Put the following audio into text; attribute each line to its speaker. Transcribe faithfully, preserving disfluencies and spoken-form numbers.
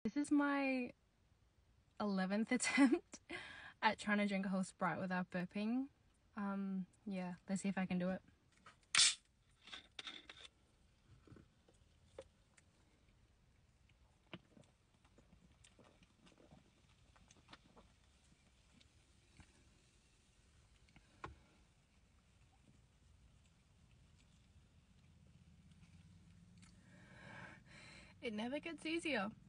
Speaker 1: This is my eleventh attempt at trying to drink a whole Sprite without burping. Um, yeah, let's see if I can do it. It never gets easier.